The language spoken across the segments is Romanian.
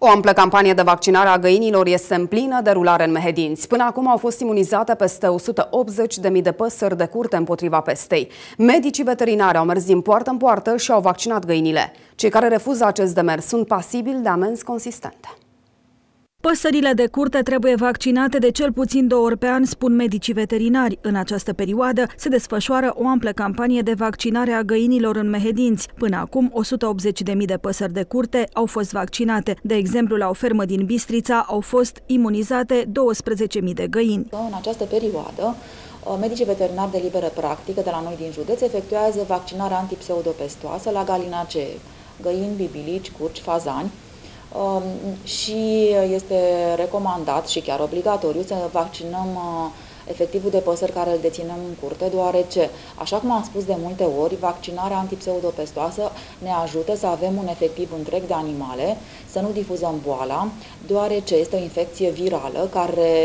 O amplă campanie de vaccinare a găinilor este în plină derulare în Mehedinți. Până acum au fost imunizate peste 180.000 de păsări de curte împotriva pestei. Medicii veterinari au mers din poartă în poartă și au vaccinat găinile. Cei care refuză acest demers sunt pasibili de amenzi consistente. Păsările de curte trebuie vaccinate de cel puțin 2 ori pe an, spun medicii veterinari. În această perioadă se desfășoară o amplă campanie de vaccinare a găinilor în Mehedinți. Până acum, 180.000 de păsări de curte au fost vaccinate. De exemplu, la o fermă din Bistrița au fost imunizate 12.000 de găini. În această perioadă, medicii veterinari de liberă practică de la noi din județ efectuează vaccinarea antipseudopestoasă la galinacee, găini, bibilici, curci, fazani. Și este recomandat și chiar obligatoriu să vaccinăm efectivul de păsări care îl deținem în curte, deoarece, așa cum am spus de multe ori, vaccinarea antipseudopestoasă ne ajută să avem un efectiv întreg de animale, să nu difuzăm boala, deoarece este o infecție virală care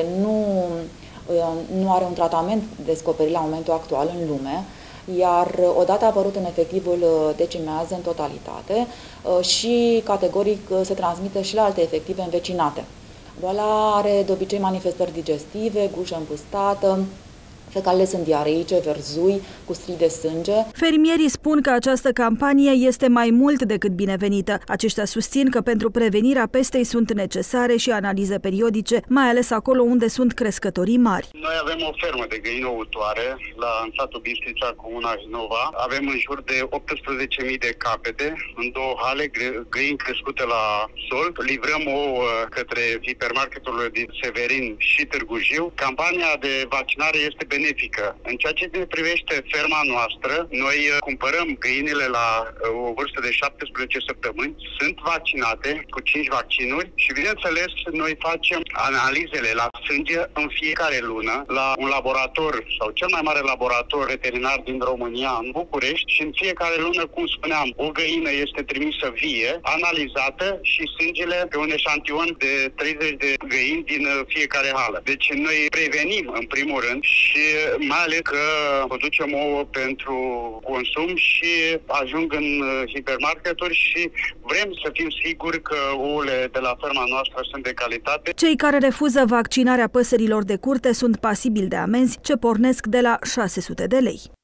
nu are un tratament descoperit la momentul actual în lume, iar odată apărut în efectivul decimează în totalitate și categoric se transmite și la alte efective învecinate. Boala are de obicei manifestări digestive, gușă împustată, fecalele sunt diareice, verzui, cu strii de sânge. Fermierii spun că această campanie este mai mult decât binevenită. Aceștia susțin că pentru prevenirea pestei sunt necesare și analize periodice, mai ales acolo unde sunt crescătorii mari. Noi avem o fermă de găini ouătoare în satul Bistrița, comuna Hinova. Avem în jur de 18.000 de capete în 2 hale, găini crescute la sol. Livrăm ouă către hipermarketurile din Severin și Târgu Jiu. Campania de vaccinare este benefică. În ceea ce ne privește ferma noastră, noi cumpărăm găinile la o vârstă de 17 săptămâni, sunt vaccinate cu 5 vaccinuri și, bineînțeles, noi facem analizele la sânge în fiecare lună la un laborator sau cel mai mare laborator veterinar din România, în București, și în fiecare lună, cum spuneam, o găină este trimisă vie, analizată și sângele pe un eșantion de 30 de găini din fiecare hală. Deci noi prevenim, în primul rând, și mai ales că producem ouă pentru consum și ajung în hipermarketuri și vrem să fim siguri că ouăle de la ferma noastră sunt de calitate. Cei care refuză vaccinarea păsărilor de curte sunt pasibili de amenzi ce pornesc de la 600 de lei.